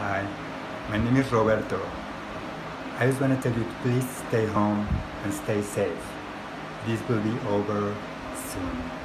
Hi, my name is Roberto. I just want to tell you to please stay home and stay safe. This will be over soon.